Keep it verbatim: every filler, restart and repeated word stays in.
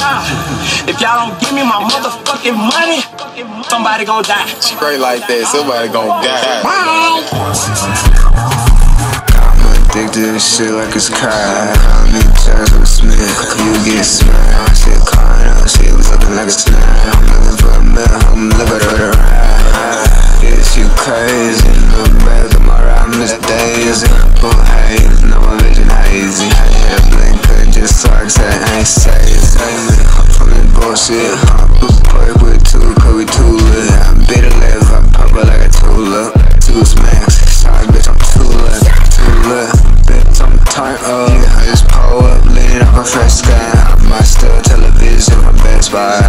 Nah, if y'all don't give me my motherfucking money, somebody gon' die. Straight like that, somebody gon' die. I'm addicted to shit like it's cry. Call me Joshua Smith, you get smashed. Shit crying out, shit was looking like a snap. I'm looking for a man, I'm looking for the ride. This you crazy, look back at my ride, Miss Daisy. Full haze, no my vision hazy. Yeah, blink, cut just so I said I ain't safe. I'm from this bullshit, I'm play with two, cause we too lit. I'm bitter left, I pop up like a tulip. Two smacks, sorry bitch, I'm too lit. Too lit, bitch, I'm turned up. Yeah, I just pull up, leaning up a fresh sky. I might still television, my best buy.